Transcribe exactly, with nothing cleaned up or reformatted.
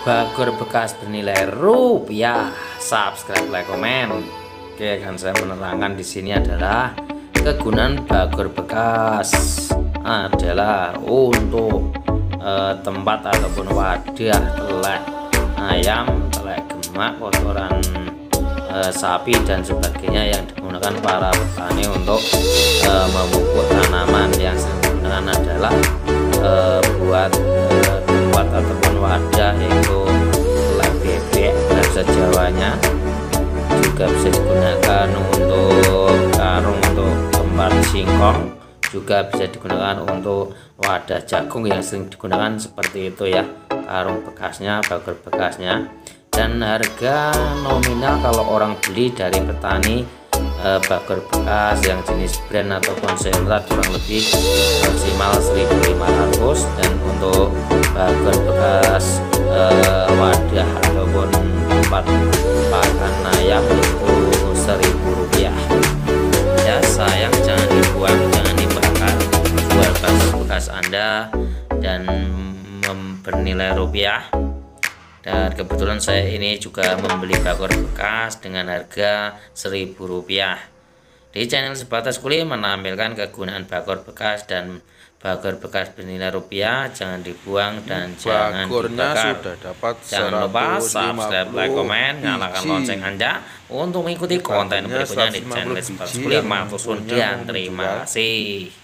Bagor bekas bernilai rupiah. Subscribe, like, komen. Oke, kan saya menerangkan di sini adalah kegunaan bagor bekas adalah untuk eh, tempat ataupun wadah telek ayam, telek gemak, kotoran eh, sapi dan sebagainya yang digunakan para petani untuk eh, memupuk tanaman. Yang sering digunakan adalah eh, buat eh, tempat ataupun wadah, yaitu telek bebek bahasa Jawanya. Juga bisa digunakan untuk karung untuk tempat singkong, juga bisa digunakan untuk wadah jagung yang sering digunakan seperti itu ya, karung bekasnya, bagor bekasnya. Dan harga nominal kalau orang beli dari petani eh, bagor bekas yang jenis brand atau konsentrat kurang lebih maksimal seribu lima ratus, dan untuk bagor bekas eh, wadah ataupun tempat pakan ayam itu seribu rupiah ya. Sayang, jangan dibuang, jangan dibakar, jual bagor bekas Anda dan bernilai rupiah. Dan kebetulan saya ini juga membeli bagor bekas dengan harga seribu rupiah. Di channel Sebatas Kuli menampilkan kegunaan bagor bekas dan bagor bekas bernilai rupiah. Jangan dibuang dan jangan dibakar. Sudah dapat Jangan lupa subscribe, like, komen, nyalakan lonceng Anda untuk mengikuti konten berikutnya di channel Sebatas Kuli. Matur suwun dan terima kasih.